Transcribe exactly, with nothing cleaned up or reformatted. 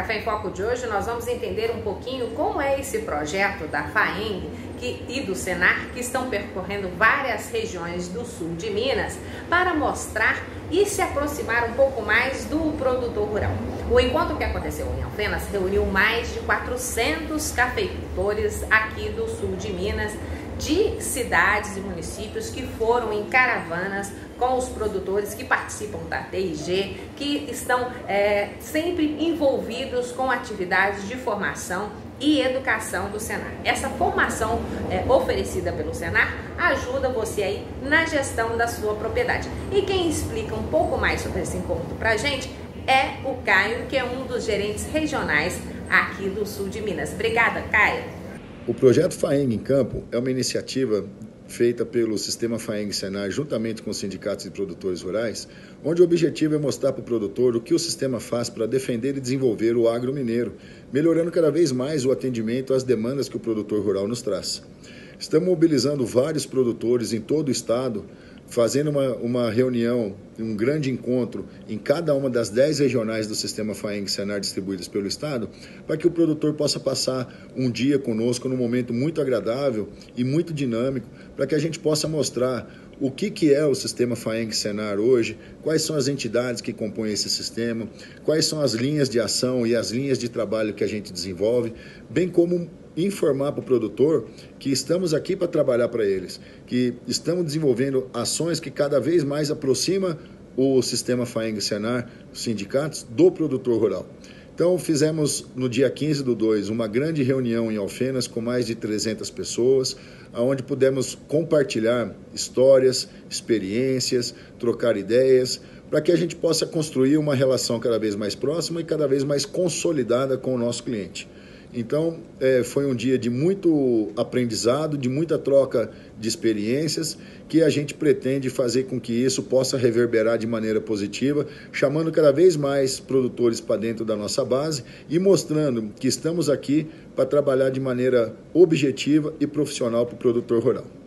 Café em Foco de hoje nós vamos entender um pouquinho como é esse projeto da FAENG que, e do Senar, que estão percorrendo várias regiões do sul de Minas para mostrar e se aproximar um pouco mais do produtor rural. O encontro que aconteceu em Alfenas reuniu mais de quatrocentos cafeicultores aqui do sul de Minas, de cidades e municípios que foram em caravanas com os produtores que participam da T I G, que estão é, sempre envolvidos com atividades de formação e educação do Senar. Essa formação é, oferecida pelo Senar ajuda você aí na gestão da sua propriedade. E quem explica um pouco mais sobre esse encontro pra gente é o Caio, que é um dos gerentes regionais aqui do sul de Minas. Obrigada, Caio. O projeto FAENG em Campo é uma iniciativa feita pelo Sistema FAENG-Senar juntamente com os sindicatos e produtores rurais, onde o objetivo é mostrar para o produtor o que o sistema faz para defender e desenvolver o agro mineiro, melhorando cada vez mais o atendimento às demandas que o produtor rural nos traz. Estamos mobilizando vários produtores em todo o estado, fazendo uma, uma reunião, um grande encontro em cada uma das dez regionais do Sistema FAENG-Senar distribuídas pelo estado, para que o produtor possa passar um dia conosco num momento muito agradável e muito dinâmico, para que a gente possa mostrar o que, que é o Sistema FAENG-Senar hoje, quais são as entidades que compõem esse sistema, quais são as linhas de ação e as linhas de trabalho que a gente desenvolve, bem como informar para o produtor que estamos aqui para trabalhar para eles, que estamos desenvolvendo ações que cada vez mais aproximam o Sistema FAENG-Senar, os sindicatos, do produtor rural. Então, fizemos no dia quinze do dois uma grande reunião em Alfenas com mais de trezentas pessoas, onde pudemos compartilhar histórias, experiências, trocar ideias, para que a gente possa construir uma relação cada vez mais próxima e cada vez mais consolidada com o nosso cliente. Então, é, foi um dia de muito aprendizado, de muita troca de experiências, que a gente pretende fazer com que isso possa reverberar de maneira positiva, chamando cada vez mais produtores para dentro da nossa base e mostrando que estamos aqui para trabalhar de maneira objetiva e profissional para o produtor rural.